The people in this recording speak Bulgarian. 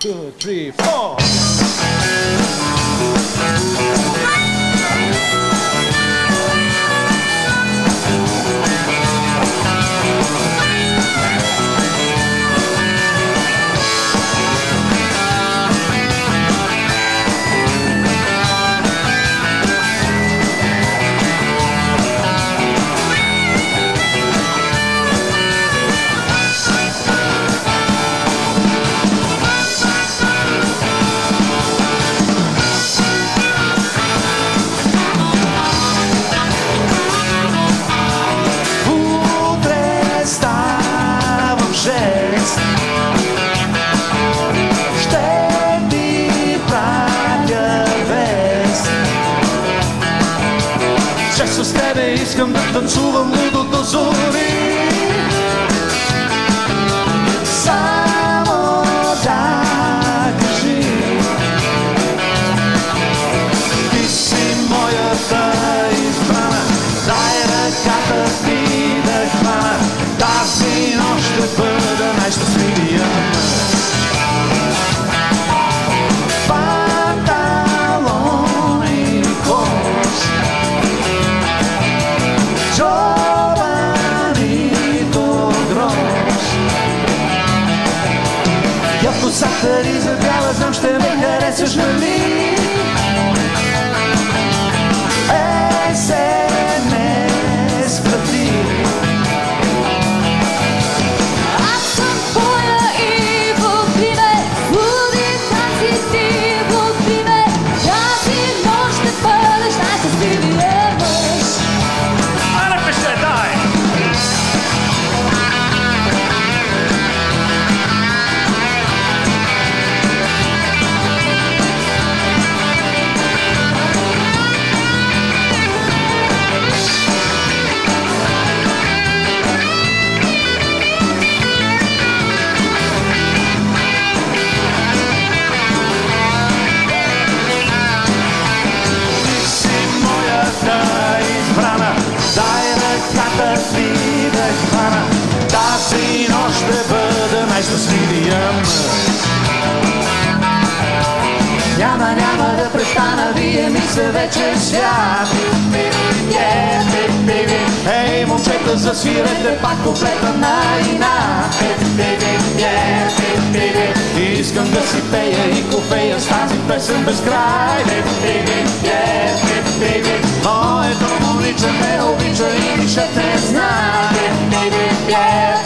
2, 3, 4. С тебе искам да танцувам лудо до зори. Само да кажи, ти си моята избрана, дай ръката ти да хвана, тази нощ ще бъда най-щастливия мъж. Косата ри забяла, знам ще ме харесаш, нали? SMS прати. Аз съм твоя и влюби ме, буди тази ти, влюби ме, тази нощ ще бъдеш най-щастливия мъж. Аре пише, дай! Тази нощ ще бъда най-щастливия мъж. Няма да престана, вие ми се вече свят. Ей, момчета, засвирете пак куплета на инат. Искам да си пея и кофея с тази песен без край. Моето момиче ме обича и нищо не знае.